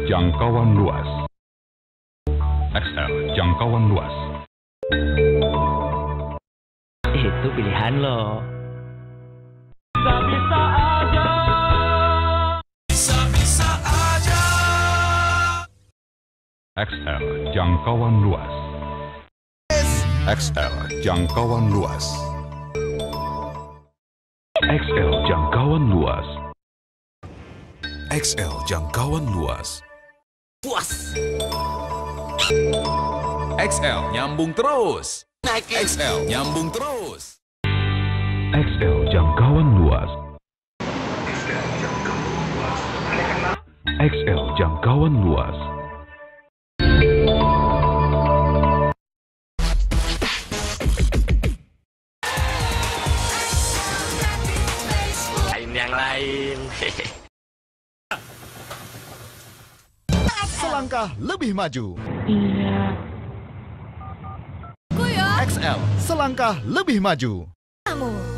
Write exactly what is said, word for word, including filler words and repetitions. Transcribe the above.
jangkauan luas. X L jangkauan luas. Itu pilihan lo. Bisa-bisa aja. Bisa-bisa aja. X L jangkauan luas. X L jangkauan luas. X L jangkauan luas. X L jangkauan luas. Puas. X L nyambung terus. Naik X L nyambung terus. X L jangkauan luas. X L jangkauan luas. Lain yang lain. Selangkah lebih maju. Iya. X L selangkah lebih maju. Kamu.